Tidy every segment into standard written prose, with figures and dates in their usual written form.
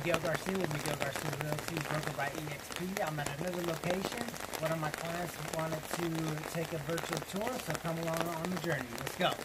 Miguel Garcia with Miguel Garcia Realty, broker by eXp. I'm at another location. One of my clients wanted to take a virtual tour, so come along on the journey. Let's go.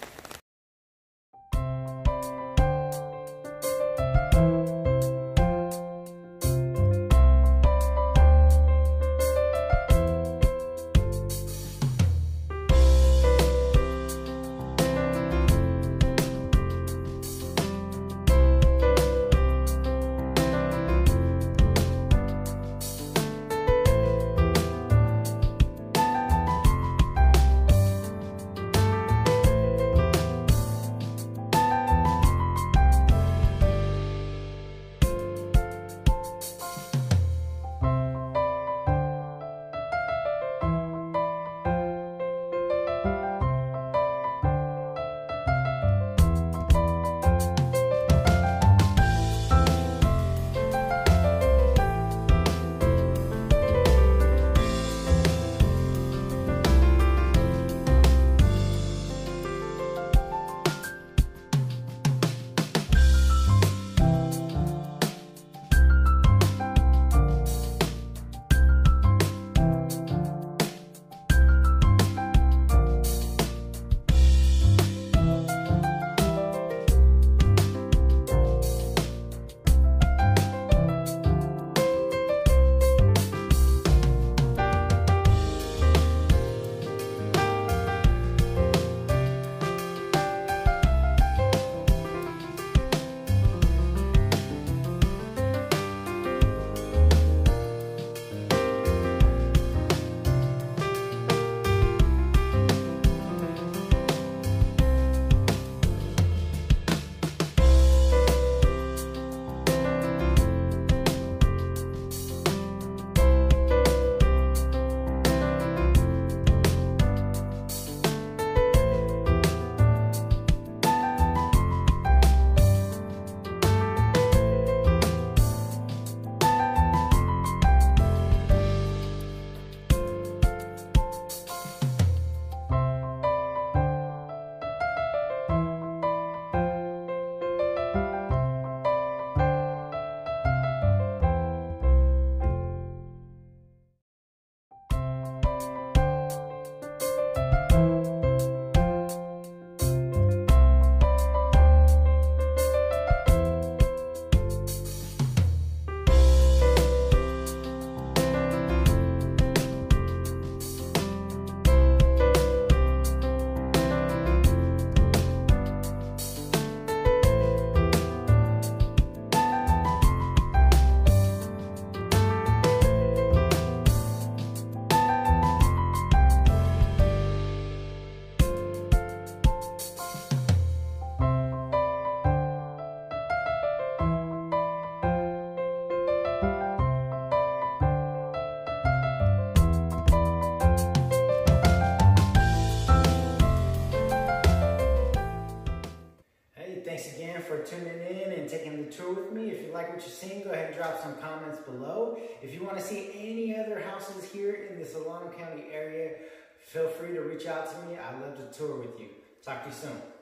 Thanks again for tuning in and taking the tour with me. If you like what you're seeing, go ahead and drop some comments below. If you want to see any other houses here in the Solano County area, feel free to reach out to me. I'd love to tour with you. Talk to you soon.